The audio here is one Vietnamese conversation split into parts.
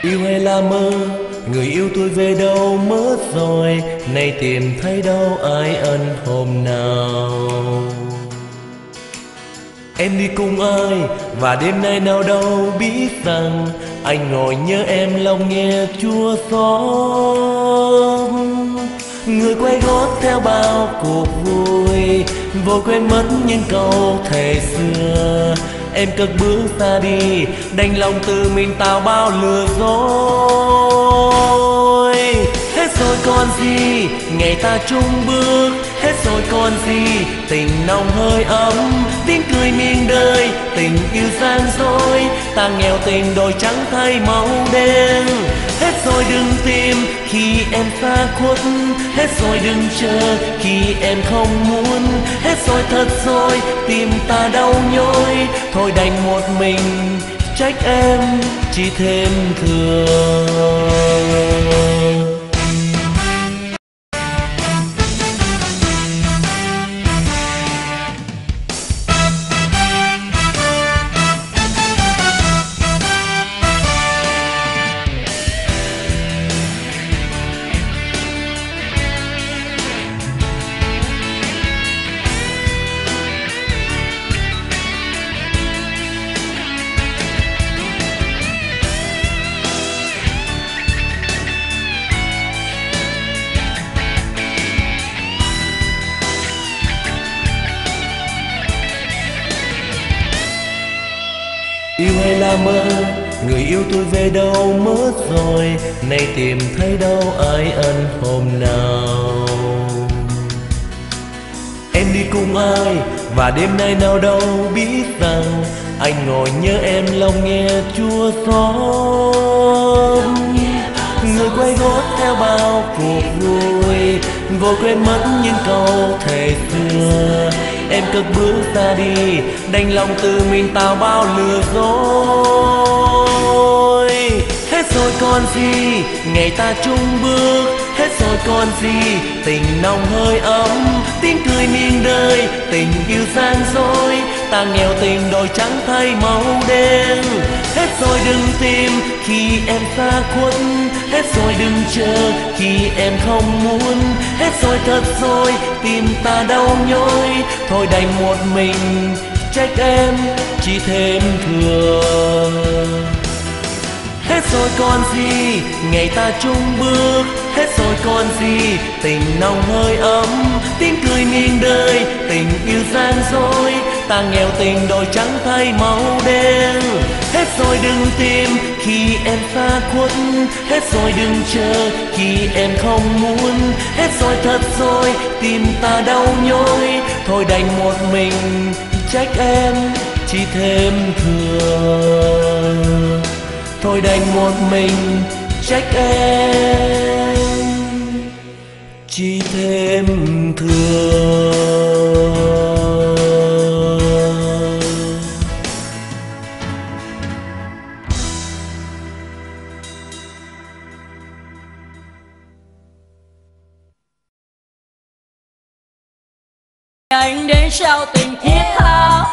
Yêu hay là mơ, người yêu tôi về đâu mất rồi, nay tìm thấy đâu ai ân hôm nào. Em đi cùng ai và đêm nay nào đâu biết rằng anh ngồi nhớ em lòng nghe chua xót. Người quay gót theo bao cuộc vui, vội quên mất những câu thề xưa. Em cất bước xa đi, đành lòng tự mình tạo bao lừa dối. Hết rồi còn gì, ngày ta chung bước. Hết rồi còn gì, tình nồng hơi ấm. Tiếng cười miền đời, tình yêu gian dối. Ta nghèo tình đôi trắng thay màu đen. Hết rồi đừng tìm khi em xa khuất. Hết rồi đừng chờ khi em không muốn. Hết rồi thật rồi, tim ta đau nhói. Thôi đành một mình trách em chỉ thêm thương. Yêu hay là mơ, người yêu tôi về đâu mất rồi, nay tìm thấy đâu ai ân hôm nào. Em đi cùng ai và đêm nay nào đâu biết rằng anh ngồi nhớ em lòng nghe chua xót. Người quay gót theo bao cuộc vui, vội quên mất những câu thề xưa. Em cất bước ra đi, đành lòng tự mình tạo bao lừa dối. Hết rồi còn gì, ngày ta chung bước. Hết rồi còn gì, tình nồng hơi ấm. Tiếng cười miền đời, tình yêu gian dối. Ta nghèo tình đôi trắng thay màu đen. Hết rồi đừng tìm khi em xa khuất. Hết rồi đừng chờ khi em không muốn. Hết rồi thật rồi, tim ta đau nhói. Thôi đành một mình trách em chỉ thêm thương. Hết rồi còn gì, ngày ta chung bước. Hết rồi còn gì, tình nồng hơi ấm. Tiếng cười miền đời, tình yêu gian dối. Ta nghèo tình đôi trắng thay màu đen. Hết rồi đừng tìm khi em xa khuất. Hết rồi đừng chờ khi em không muốn. Hết rồi thật rồi, tim ta đau nhói. Thôi đành một mình trách em chỉ thêm thương. Thôi đành một mình trách em chỉ thêm thương. Anh đến trao tình thiết tha,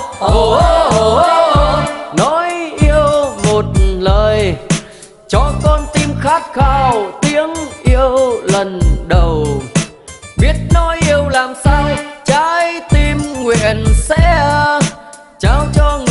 nói yêu một lời cho con tim khát khao tiếng yêu lần đầu. Biết nói yêu làm sao, trái tim nguyện sẽ trao cho